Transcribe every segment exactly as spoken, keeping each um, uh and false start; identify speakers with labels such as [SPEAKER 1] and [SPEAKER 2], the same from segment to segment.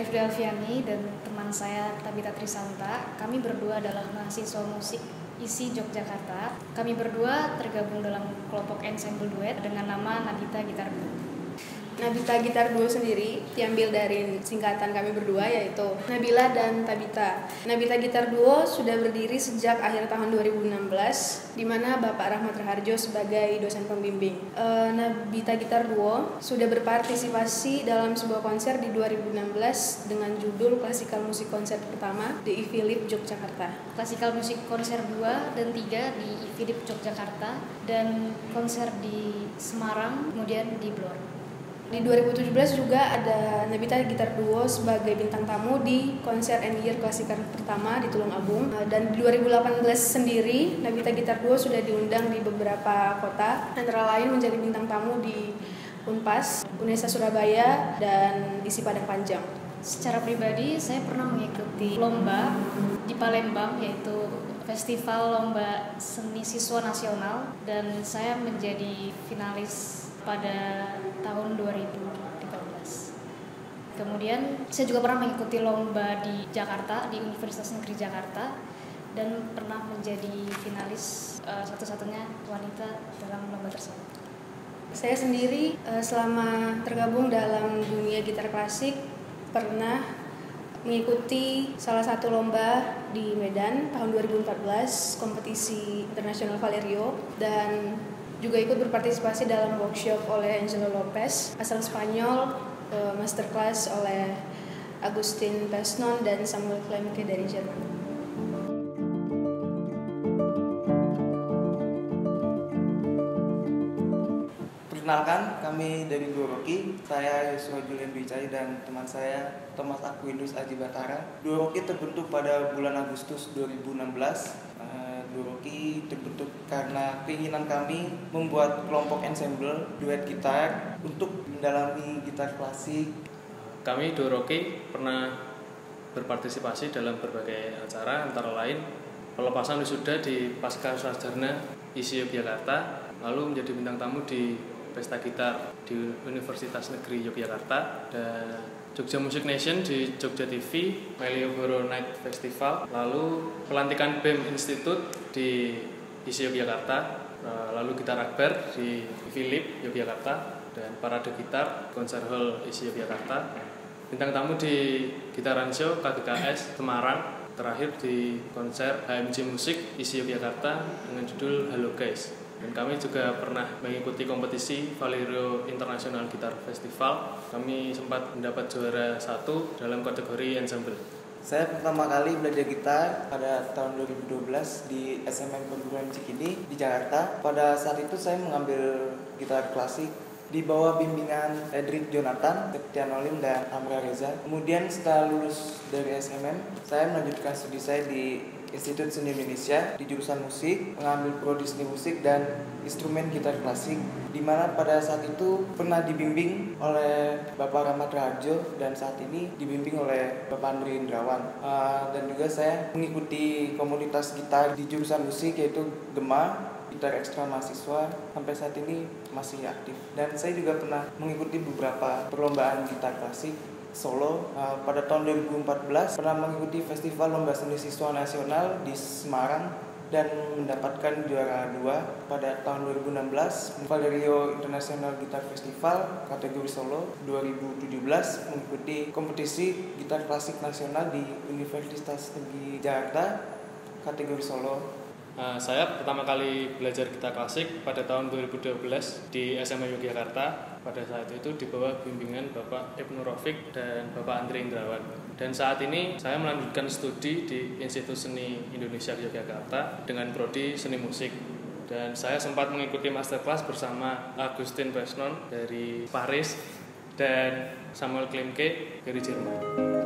[SPEAKER 1] Rifda Alfiani dan teman saya Tabita Trisanta. Kami berdua adalah mahasiswa musik I S I Yogyakarta. Kami berdua tergabung dalam kelompok ensemble duet dengan nama Nabita Gitar Duo.
[SPEAKER 2] Nabita Gitar Duo sendiri diambil dari singkatan kami berdua, yaitu Nabila dan Tabita. Nabita Gitar Duo sudah berdiri sejak akhir tahun dua ribu enam belas, di mana Bapak Rahmat Raharjo sebagai dosen pembimbing. E, Nabita Gitar Duo sudah berpartisipasi dalam sebuah konser di dua ribu enam belas dengan judul Klasikal Musik Konser Pertama di I Philip Yogyakarta.
[SPEAKER 1] Klasikal Musik Konser dua dan tiga di I Philip Yogyakarta, dan konser di Semarang, kemudian di Blor.
[SPEAKER 2] Di dua ribu tujuh belas juga ada Nabita Gitar Duo sebagai bintang tamu di konser End Year Klasikal pertama di Tulungagung. Dan di dua ribu delapan belas sendiri Nabita Gitar Duo sudah diundang di beberapa kota, antara lain menjadi bintang tamu di Unpas, Unesa Surabaya, dan I S I Padang Panjang.
[SPEAKER 1] Secara pribadi saya pernah mengikuti lomba di Palembang, yaitu Festival Lomba Seni Siswa Nasional, dan saya menjadi finalis pada tahun dua ribu tiga belas. Kemudian saya juga pernah mengikuti lomba di Jakarta, di Universitas Negeri Jakarta, dan pernah menjadi finalis uh, satu-satunya wanita dalam lomba tersebut.
[SPEAKER 2] Saya sendiri uh, selama tergabung dalam dunia gitar klasik pernah mengikuti salah satu lomba di Medan tahun dua ribu empat belas, kompetisi internasional Valerio, dan juga ikut berpartisipasi dalam workshop oleh Angelo Lopez asal Spanyol, masterclass oleh Agustin Pesnon dan Samuel Klemke dari Jerman.
[SPEAKER 3] Perkenalkan, kami dari Duo Rocky. Saya Yusuf Julian Bicai dan teman saya Thomas Aquinus Aji Batara. Duo Rocky terbentuk pada bulan Agustus dua ribu enam belas. Duo Rocky terbentuk karena keinginan kami membuat kelompok ensemble duet gitar untuk mendalami gitar klasik.
[SPEAKER 4] Kami Duo Rocky pernah berpartisipasi dalam berbagai acara, antara lain pelepasan wisuda di Pasca Sarjana I S I Yogyakarta, lalu menjadi bintang tamu di Pesta Gitar di Universitas Negeri Yogyakarta, dan Jogja Music Nation di Jogja T V, Malioboro Night Festival, lalu pelantikan B E M Institute di I S I Yogyakarta, lalu Gitar Akbar di Philip Yogyakarta, dan Parade Gitar Konser Hall I S I Yogyakarta, bintang tamu di Gitaran Show K G K S Semarang, terakhir di konser H M J Musik I S I Yogyakarta dengan judul Halo Guys. Dan kami juga pernah mengikuti kompetisi Valerio International Guitar Festival. Kami sempat mendapat juara satu dalam kategori ensemble.
[SPEAKER 3] Saya pertama kali belajar gitar pada tahun dua ribu dua belas di S M M Perguruan Cikini di Jakarta. Pada saat itu saya mengambil gitar klasik di bawah bimbingan Edric Jonathan, Septian Olim, dan Amra Reza. Kemudian setelah lulus dari S M M, saya melanjutkan studi saya di Institut Seni Indonesia di jurusan musik, mengambil prodi seni musik dan instrumen gitar klasik, di mana pada saat itu pernah dibimbing oleh Bapak Rahmat Raharjo dan saat ini dibimbing oleh Bapak Andri Indrawan. Uh, dan juga saya mengikuti komunitas gitar di jurusan musik, yaitu Gema, gitar ekstra mahasiswa, sampai saat ini masih aktif. Dan saya juga pernah mengikuti beberapa perlombaan gitar klasik solo. Uh, pada tahun dua ribu empat belas pernah mengikuti Festival Lomba Seni Siswa Nasional di Semarang dan mendapatkan juara dua. Pada tahun dua ribu enam belas Valerio International Guitar Festival kategori solo. Dua ribu tujuh belas mengikuti kompetisi gitar klasik nasional di Universitas Negeri Jakarta kategori solo.
[SPEAKER 4] Uh, saya pertama kali belajar gitar klasik pada tahun dua ribu dua belas di S M A Yogyakarta. Pada saat itu di bawah bimbingan Bapak Ibnu Rafiq dan Bapak Andri Indrawan. Dan saat ini saya melanjutkan studi di Institut Seni Indonesia Yogyakarta dengan prodi seni musik. Dan saya sempat mengikuti masterclass bersama Agustin Pesnon dari Paris dan Samuel Klemke dari Jerman.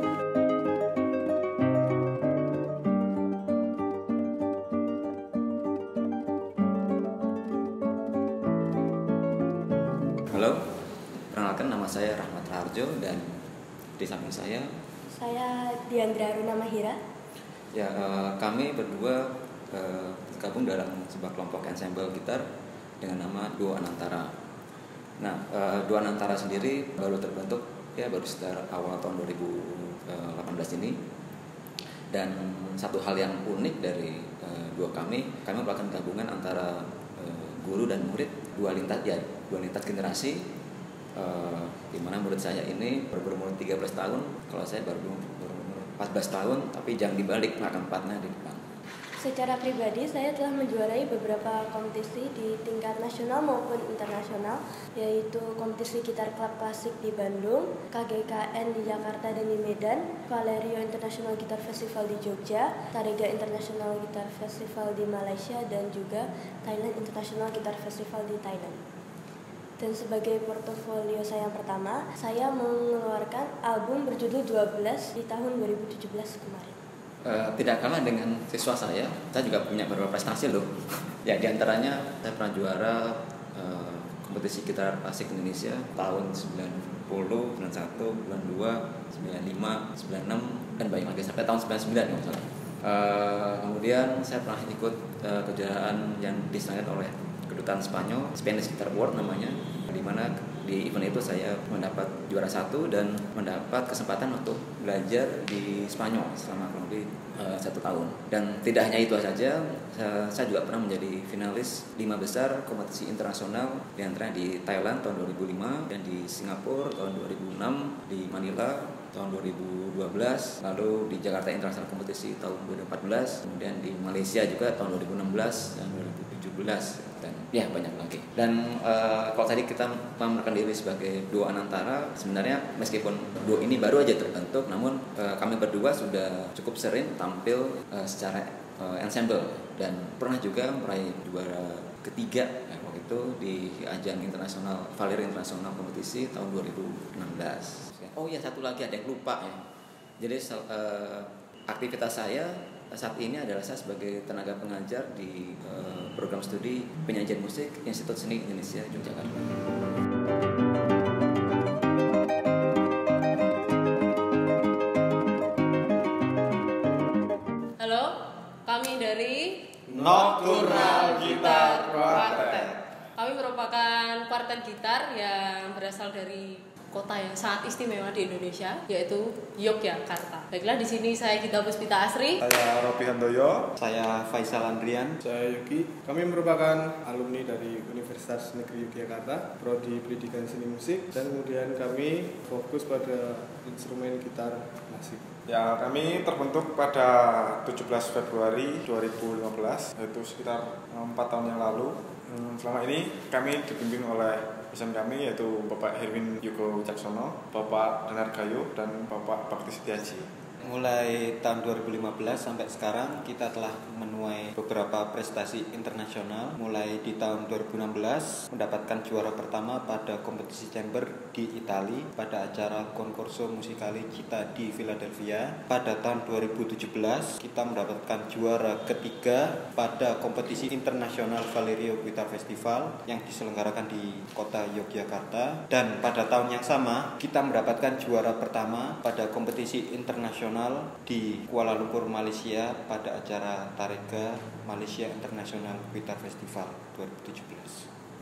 [SPEAKER 5] Halo, perkenalkan nama saya Rahmat Raharjo dan di samping saya
[SPEAKER 6] saya Diandra Runa Mahira.
[SPEAKER 5] Ya, eh, kami berdua eh, tergabung dalam sebuah kelompok ensemble gitar dengan nama Duo Anantara. Nah, eh, Duo Anantara sendiri baru terbentuk ya baru sekitar awal tahun dua ribu delapan belas ini. Dan satu hal yang unik dari uh, dua kami, kami melakukan gabungan antara uh, guru dan murid, dua lintas ya, dua lintas generasi, uh, di mana murid saya ini baru berumur tiga belas tahun, kalau saya baru berumur empat belas tahun, tapi jangan dibalik, akan empatnya di depan.
[SPEAKER 6] Secara pribadi, saya telah menjuarai beberapa kompetisi di tingkat nasional maupun internasional, yaitu kompetisi gitar klub klasik di Bandung, K G K N di Jakarta dan di Medan, Valerio International Guitar Festival di Jogja, Tarega International Guitar Festival di Malaysia, dan juga Thailand International Guitar Festival di Thailand. Dan sebagai portofolio saya yang pertama, saya mengeluarkan album berjudul dua belas di tahun dua ribu tujuh belas kemarin.
[SPEAKER 5] Uh, tidak kalah dengan siswa saya, saya juga punya beberapa prestasi loh. Ya, diantaranya saya pernah juara uh, kompetisi gitar klasik Indonesia tahun sembilan puluh, sembilan puluh satu, sembilan puluh dua, sembilan puluh lima, sembilan puluh enam, dan banyak lagi sampai tahun sembilan puluh sembilan kalau salah. Uh, kemudian saya pernah ikut uh, kejuaraan yang diselenggarakan oleh kedutaan Spanyol, Spanish Guitar Award namanya, di mana di event itu saya mendapat juara satu dan mendapat kesempatan untuk belajar di Spanyol selama kurang lebih uh, satu tahun. Dan tidak hanya itu saja, saya, saya juga pernah menjadi finalis lima besar kompetisi internasional, di antaranya di Thailand tahun dua ribu lima dan di Singapura tahun dua ribu enam, di Manila tahun dua ribu dua belas, lalu di Jakarta International Kompetisi tahun dua ribu empat belas, kemudian di Malaysia juga tahun dua ribu enam belas dan dua ribu tujuh belas, dan ya banyak lagi. Dan uh, kalau tadi kita memperkenalkan diri sebagai duo Anantara, sebenarnya meskipun duo ini baru aja terbentuk, namun uh, kami berdua sudah cukup sering tampil uh, secara uh, ensemble dan pernah juga meraih juara ketiga ya, waktu itu di ajang internasional Valerio International Kompetisi tahun dua ribu enam belas. Oh iya, satu lagi ada yang lupa ya. Jadi uh, aktivitas saya saat ini adalah saya sebagai tenaga pengajar di uh, program studi penyajian musik Institut Seni Indonesia Yogyakarta.
[SPEAKER 7] Halo, kami dari
[SPEAKER 8] Nocturnal Guitar Quartet.
[SPEAKER 7] Kami merupakan kuartet gitar yang berasal dari kota yang sangat istimewa di Indonesia, yaitu Yogyakarta. Baiklah, di sini saya Gita Puspita Asri.
[SPEAKER 8] Saya Robi Handoyo.
[SPEAKER 9] Saya Faisal Andrian.
[SPEAKER 10] Saya Yuki. Kami merupakan alumni dari Universitas Negeri Yogyakarta, Prodi Pendidikan Seni Musik, dan kemudian kami fokus pada instrumen gitar klasik.
[SPEAKER 8] Ya, kami terbentuk pada tujuh belas Februari dua ribu lima belas, yaitu sekitar empat tahun yang lalu. Selama ini kami dibimbing oleh dosen kami, yaitu Bapak Herwin Yugo Wicaksono, Bapak Danar Gayo, dan Bapak Bakti Setiaji.
[SPEAKER 9] Mulai tahun dua ribu lima belas sampai sekarang kita telah menuai beberapa prestasi internasional. Mulai di tahun dua ribu enam belas mendapatkan juara pertama pada kompetisi chamber di Italia pada acara Concorso Musicale Cita di Philadelphia. Pada tahun dua ribu tujuh belas kita mendapatkan juara ketiga pada kompetisi internasional Valerio Guitar Festival yang diselenggarakan di kota Yogyakarta. Dan pada tahun yang sama kita mendapatkan juara pertama pada kompetisi internasional di Kuala Lumpur, Malaysia pada acara Tarega Malaysia International Guitar Festival dua ribu tujuh belas.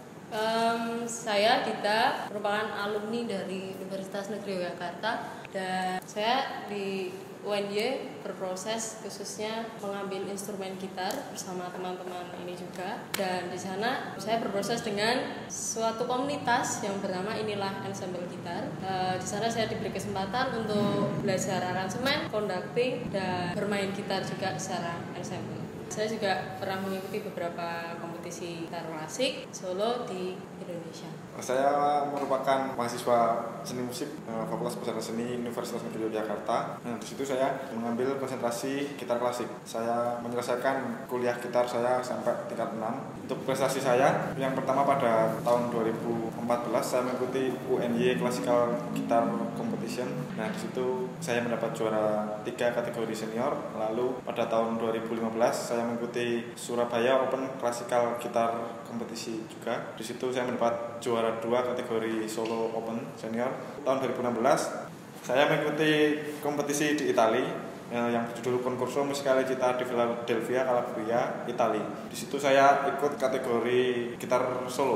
[SPEAKER 7] Um, saya Dita, merupakan alumni dari Universitas Negeri Yogyakarta, dan saya di U N Y berproses khususnya mengambil instrumen gitar bersama teman-teman ini juga, dan di sana saya berproses dengan suatu komunitas yang bernama Inilah Ensemble Gitar. Uh, di sana saya diberi kesempatan untuk belajar aransemen, conducting, dan bermain gitar juga secara ensemble. Saya juga pernah mengikuti beberapa kompetisi gitar klasik solo di Indonesia.
[SPEAKER 8] Saya merupakan mahasiswa seni musik Fakultas Pusat Seni Universitas Negeri Yogyakarta. Nah, di situ saya mengambil konsentrasi gitar klasik. Saya menyelesaikan kuliah gitar saya sampai tingkat enam. Untuk prestasi saya, yang pertama pada tahun dua ribu empat belas saya mengikuti U N Y Classical Guitar Competition. Nah, di situ saya mendapat juara tiga kategori senior. Lalu pada tahun dua ribu lima belas saya mengikuti Surabaya Open Classical Guitar Competition juga. Di situ saya mendapat juara dua kategori solo open senior. Tahun dua ribu enam belas saya mengikuti kompetisi di Italia yang berjudul Concorso Musicale Cita di Philadelphia, Calabria, Italia. Di situ saya ikut kategori gitar solo.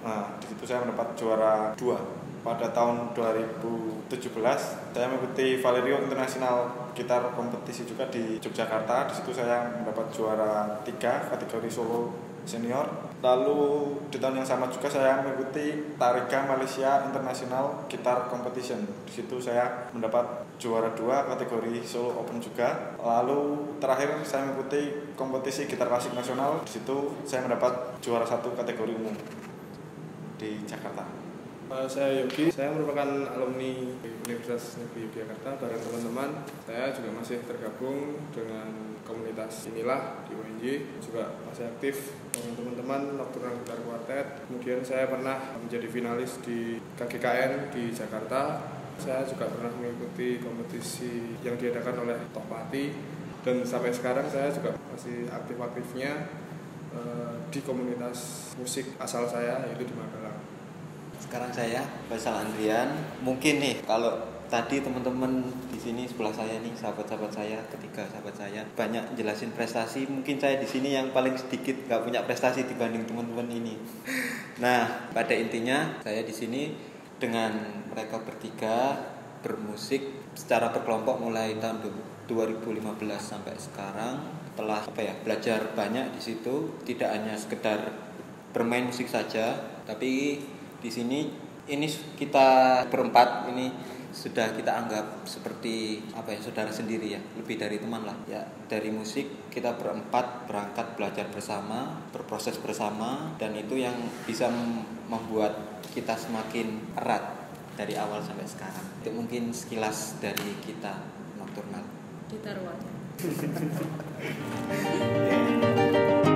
[SPEAKER 8] Nah, di situ saya mendapat juara dua. Pada tahun dua ribu tujuh belas saya mengikuti Valerio International Gitar kompetisi juga di Yogyakarta. Di situ saya mendapat juara tiga kategori solo senior. Lalu di tahun yang sama juga saya mengikuti Tariga Malaysia International Gitar Competition. Di situ saya mendapat juara dua kategori solo open juga. Lalu terakhir saya mengikuti kompetisi gitar klasik nasional. Di situ saya mendapat juara satu kategori umum di Jakarta.
[SPEAKER 10] Uh, saya Yogi, saya merupakan alumni Universitas Negeri Yogyakarta. Bareng teman-teman, saya juga masih tergabung dengan komunitas inilah di U N Y, juga masih aktif dengan teman-teman Nocturnal Gitar Quartet. Kemudian saya pernah menjadi finalis di K G K N di Jakarta. Saya juga pernah mengikuti kompetisi yang diadakan oleh Tohpati, dan sampai sekarang saya juga masih aktif-aktifnya uh, di komunitas musik asal saya, yaitu di Magelang.
[SPEAKER 9] Sekarang saya Faisal Andrian. Mungkin nih kalau tadi teman-teman di sini sebelah saya nih, sahabat-sahabat saya, ketiga sahabat saya banyak jelasin prestasi, mungkin saya di sini yang paling sedikit nggak punya prestasi dibanding teman-teman ini. Nah, pada intinya saya di sini dengan mereka bertiga bermusik secara berkelompok mulai tahun dua ribu lima belas sampai sekarang. Telah apa ya belajar banyak di situ, tidak hanya sekedar bermain musik saja, tapi di sini ini kita berempat ini sudah kita anggap seperti apa ya saudara sendiri ya, lebih dari teman lah ya. Dari musik kita berempat berangkat belajar bersama, berproses bersama, dan itu yang bisa membuat kita semakin erat dari awal sampai sekarang. Itu mungkin sekilas dari kita Nocturnal
[SPEAKER 7] Gitar Quartet.
[SPEAKER 8] Yeah.